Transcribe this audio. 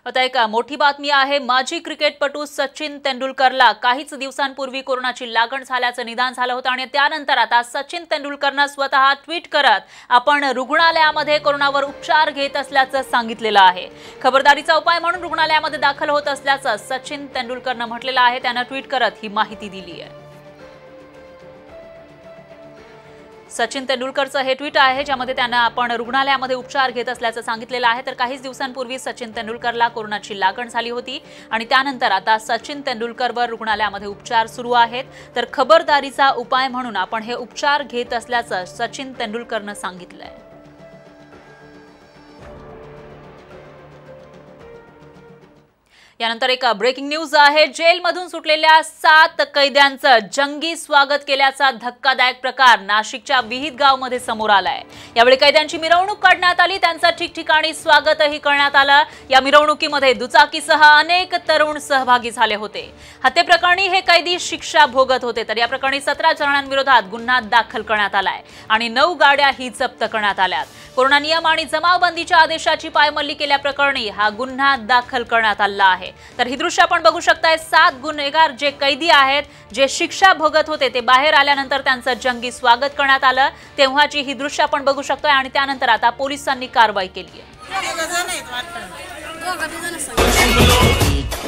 आता एक मोठी बातमी आहे। माजी क्रिकेटपटू सचिन तेंडुलकरला काहीच दिवसांपूर्वी कोरोनाची लागण झाल्याचं निदान झालं होतं आणि त्यानंतर आता सचिन तेंडुलकरनं स्वतः ट्विट करत आपण रुग्णालयामध्ये कोरोनावर उपचार घेत असल्याचं सांगितलेलं आहे। खबरदारीचा उपाय म्हणून रुग्णालयामध्ये दाखल होत असल्याचं सचिन तेंडुलकरनं म्हटलेलं आहे। त्यानं ट्विट करत ही माहिती दिली आहे। सचिन तेंडुलकरचं हे ट्विट आहे ज्यामध्ये त्यांना आपण रुग्णालयामध्ये उपचार घेत असल्याचं सांगितलेलं आहे। तर काहीच दिवसांपूर्वी सचिन तेंडुलकरला कोरोनाची लागण झाली होती आणि त्यानंतर आता सचिन तेंडुलकरवर रुग्णालयामध्ये उपचार सुरू आहेत। तर खबरदारीचा उपाय म्हणून आपण हे उपचार घेत असल्याचं सचिन तेंडुलकरनं सांगितलंय। यानंतर एक ब्रेकिंग न्यूज आहे। जेलमधून सुटलेल्या 7 कैद्यांचं जंगी स्वागत केल्याचा धक्कादायक प्रकार नाशिकच्या विहित गावमध्ये समोर आलाय। यावेळी कैद्यांची मिरवणूक काढण्यात आली, त्यांचं ठिकठिकाणी स्वागतही करण्यात आलं। या मिरवणुकीमध्ये दुचाकीसह अनेक तरुण सहभागी झाले होते। हत्येप्रकरणी हे कैदी शिक्षा भोगत होते। तर या प्रकरणी 17 जणांविरोधात गुन्हा दाखल करण्यात आलाय आणि 9 गाड्याही जप्त करण्यात आल्यात। कोरोना नियम आणि जमावबंदीच्या आदेशाची पायमल्ली केल्याप्रकरणी हा गुन्हा दाखल करण्यात आला आहे। तर ही दृश्य आपण बघू शकताय। 7 गुन्हेगार जे कैदी आहेत, जे शिक्षा भोगत होते, ते बाहेर आल्यानंतर त्यांचं जंगी स्वागत करण्यात आलं। तेव्हाची ही दृश्य आपण बघू शकतोय आणि त्यानंतर आता पोलिसांनी कारवाई केली आहे।